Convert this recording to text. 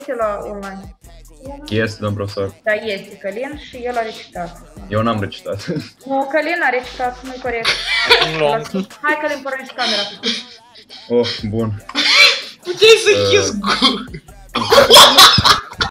este la online? Este, domn profesor. Da, este Călin și el a recitat. Eu n-am recitat. Nu, Călin a recitat, nu-i corect. Hai Călin, pornești camera. Oh, bun. Puteai să închizi gura.